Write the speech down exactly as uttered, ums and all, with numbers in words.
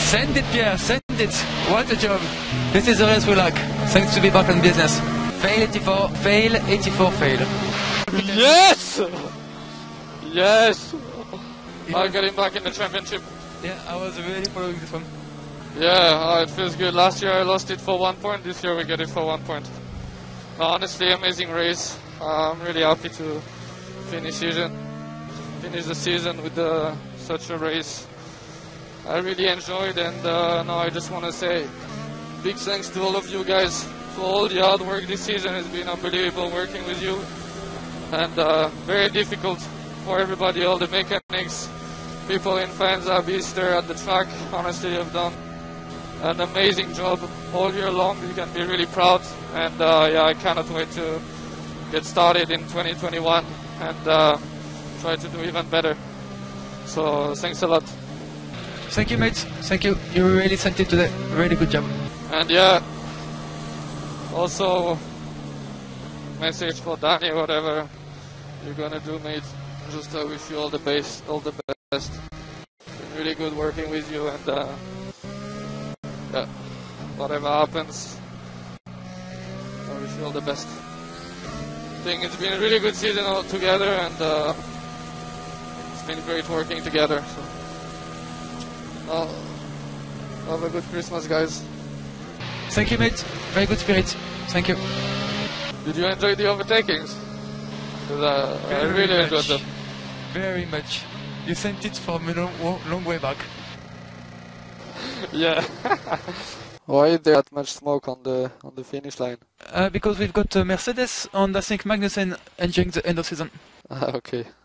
Send it, Pierre, send it. What a job. This is the race we like. Thanks to be back in business. Fail eighty-four, fail eighty-four, fail. Yes! Yes! I'm getting back in the championship. Yeah, I was really following this one. Yeah, uh, it feels good. Last year I lost it for one point, this year we get it for one point. No, honestly, amazing race. Uh, I'm really happy to finish season, finish the season with uh, such a race. I really enjoyed, and uh, now I just want to say big thanks to all of you guys for all the hard work this season. It's been unbelievable working with you, and uh, very difficult for everybody, all the mechanics, people in Faenza, Bister at the track. Honestly, you've done an amazing job all year long. You can be really proud, and uh, yeah, I cannot wait to get started in twenty twenty-one and uh, try to do even better. So thanks a lot. Thank you, mates. Thank you. You really sent it today. Really good job. And yeah, also message for Danny, whatever you're gonna do, mate. Just I uh, wish you all the best, all the best. Been really good working with you, and uh, yeah, whatever happens, I wish you all the best. I think it's been a really good season all together, and uh, it's been great working together. So. Uh, have a good Christmas, guys. Thank you, mate. Very good spirit. Thank you. Did you enjoy the overtakings? Uh, I really much. enjoyed them. Very much. You sent it from a long, long way back. Yeah. Why is there that much smoke on the on the finish line? Uh, because we've got uh, Mercedes and I think Magnussen entering the end of season. Ah, okay.